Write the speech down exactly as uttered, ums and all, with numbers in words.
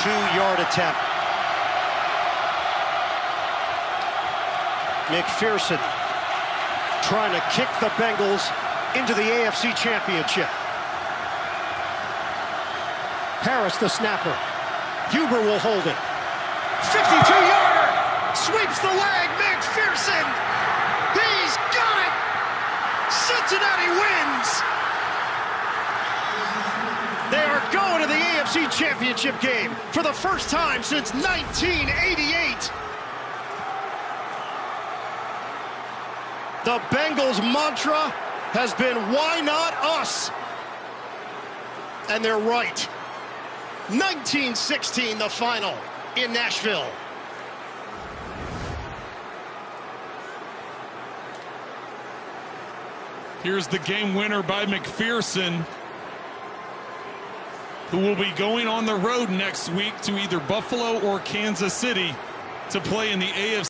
fifty-two-yard attempt. McPherson trying to kick the Bengals into the A F C Championship. Harris, the snapper. Huber will hold it. fifty-two-yarder! Sweeps the leg, McPherson! He's got it! Cincinnati wins! They are going to the A F C Championship game for the first time since nineteen eighty-eight. The Bengals' mantra has been, why not us? And they're right. nineteen sixteen, the final in Nashville. Here's the game winner by McPherson, who will be going on the road next week to either Buffalo or Kansas City to play in the A F C